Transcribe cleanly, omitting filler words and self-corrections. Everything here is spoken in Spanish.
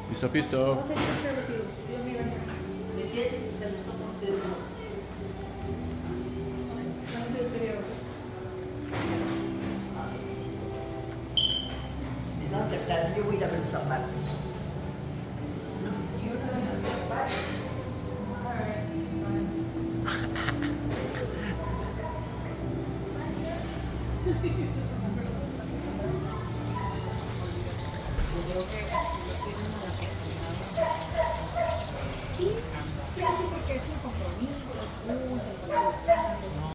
Listo, pisto. No aceptar, yo voy a ir a ver los zapatos. Sí, porque es un compromiso, es